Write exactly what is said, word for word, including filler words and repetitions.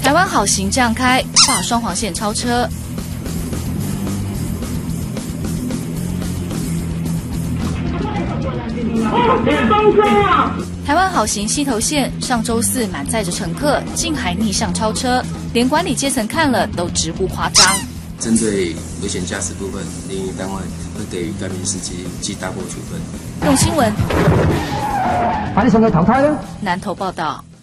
台湾好行这样开，跨双黄线超车。 公车啊！ 台湾好行溪头线上周四满载着乘客，竟还逆向超车，连管理阶层看了都直呼夸张。 针对危险驾驶部分，联营单位会给予该名司机记大过处分。 用新闻， 把你乘客淘汰了。 南投报道。